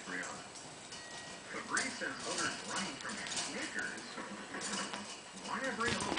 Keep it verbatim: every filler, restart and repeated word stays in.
Brianna. Fabrice says others running from Snickers. Why not bring a little